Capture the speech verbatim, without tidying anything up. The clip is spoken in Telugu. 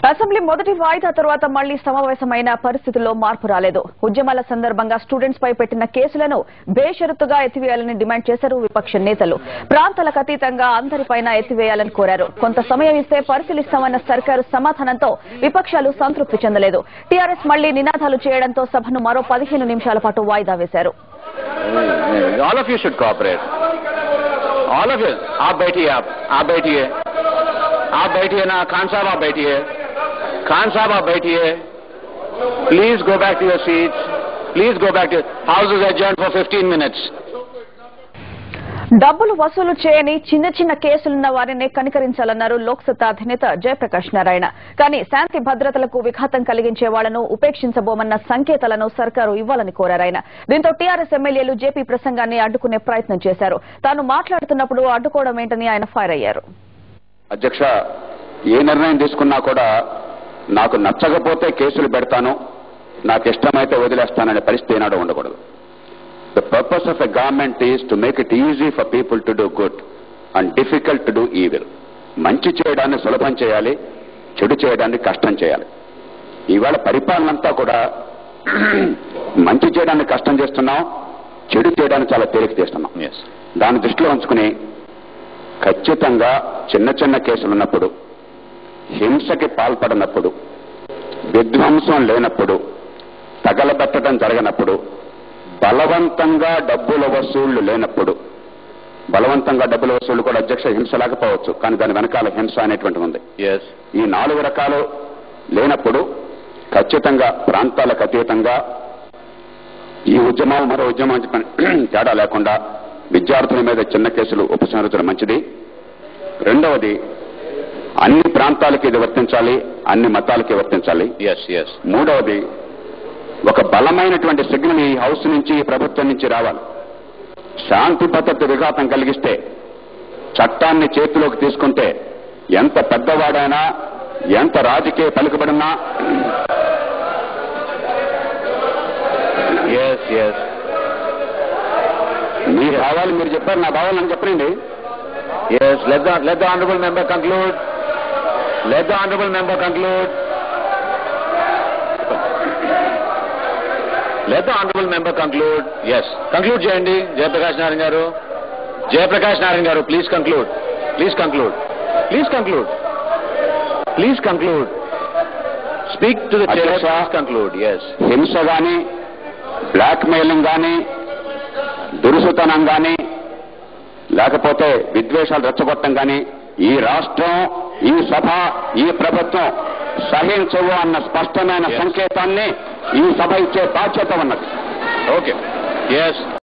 అసెంబ్లీ మొదటి వాయిదా తర్వాత మళ్లీ సమావేశమైన పరిస్థితుల్లో మార్పు రాలేదు. ఉద్యమాల సందర్భంగా స్టూడెంట్స్ పై పెట్టిన కేసులను బేషరతుగా ఎత్తివేయాలని డిమాండ్ చేశారు విపక్ష నేతలు. ప్రాంతాలకు అతీతంగా అందరిపైన ఎత్తివేయాలని కోరారు. కొంత సమయం ఇస్తే పరిశీలిస్తామన్న సర్కారు సమాధానంతో విపక్షాలు సంతృప్తి చెందలేదు. టీఆర్ఎస్ మళ్లీ నినాదాలు చేయడంతో సభను మరో పదిహేను నిమిషాల పాటు వాయిదా వేశారు. All of you should cooperate. All of you. आप बैठिए, आप आप बैठिए, आप बैठिए ना. खान साहब आप बैठिए, खान साहब आप बैठिए. Please go back to your seats. Please go back to. House is adjourned for fifteen minutes. డబ్బులు వసూలు చేయని చిన్న చిన్న కేసులున్న వారిని కనికరించాలన్నారు లోక్సత్తా అధినేత జయప్రకాష్ నారాయణ. కానీ శాంతి భద్రతలకు విఘాతం కలిగించే వాళ్లను ఉపేక్షించబోమన్న సంకేతాలను సర్కారు ఇవ్వాలని కోరారాయన. దీంతో టీఆర్ఎస్ ఎమ్మెల్యేలు జేపీ ప్రసంగాన్ని అడ్డుకునే ప్రయత్నం చేశారు. తాను మాట్లాడుతున్నప్పుడు అడ్డుకోవడం ఏంటని ఆయన ఫైర్ అయ్యారు. అధ్యక్ష, ఏ నిర్ణయం తీసుకున్నా కూడా నాకు నచ్చకపోతే కేసులు పెడతాను, నాకు ఇష్టమైతే వదిలేస్తాననే పరిస్థితి ఏనాడు ఉండకూడదు. The purpose of a government is to make it easy for people to do good and difficult to do evil. మంచి చేయడాన్ని సులభం చేయాలి, చెడు చేయడాన్ని కష్టం చేయాలి. ఇవాళ పరిపాలన అంతా కూడా మంచి చేయడాన్ని కష్టం చేస్తున్నాం, చెడు చేయడాన్ని చాలా తేలిక చేస్తున్నాం. దాన్ని దృష్టిలో ఉంచుకుని ఖచ్చితంగా చిన్న చిన్న కేసులు ఉన్నప్పుడు, హింసకి పాల్పడినప్పుడు, విధ్వంసం లేనప్పుడు, తగలబెట్టడం జరగనప్పుడు, బలవంతంగా డబ్బుల వసూళ్లు లేనప్పుడు, బలవంతంగా డబ్బుల వసూళ్లు కూడా అధ్యక్ష హింస లేకపోవచ్చు, కానీ దాని వెనకాల హింస అనేటువంటి ఉంది. ఈ నాలుగు రకాలు లేనప్పుడు ఖచ్చితంగా ప్రాంతాలకు అతీతంగా ఈ ఉద్యమం మరో ఉద్యమం తేడా లేకుండా విద్యార్థుల మీద చిన్న కేసులు ఉపసంహరించడం మంచిది. రెండవది, అన్ని ప్రాంతాలకి ఇది వర్తించాలి, అన్ని మతాలకి వర్తించాలి. మూడవది, ఒక బలమైనటువంటి సిగ్నల్ ఈ హౌస్ నుంచి, ఈ ప్రభుత్వం నుంచి రావాలి. శాంతి భద్రత విఘాతం కలిగిస్తే, చట్టాన్ని చేతిలోకి తీసుకుంటే ఎంత పెద్దవాడైనా, ఎంత రాజకీయ పలుకుబడినా మీరు భావాలు మీరు చెప్పారు, నా భావాలు అని చెప్పండి. Yes, let the let the honourable member conclude. Let the honourable member conclude. Let the honorable member conclude. Yes. Conclude చేయండి జయప్రకాష్ నారాయణ గారు. జయప్రకాష్ నారాయణ గారు, please conclude. Please conclude. Please conclude. Please conclude. Speak to the chair. Please conclude. Yes. హింస గాని, బ్లాక్ మెయిలింగ్ గాని, దురుసుతనం గాని, లేకపోతే విద్వేషాలు రెచ్చగొట్టడం గాని ఈ రాష్ట్రం, ఈ సభ, ఈ ప్రభుత్వం సహించవు అన్న స్పష్టమైన సంకేతాన్ని ఈ సభ ఇచ్చే బాధ్యత ఉన్నది. ఓకే. ఎస్.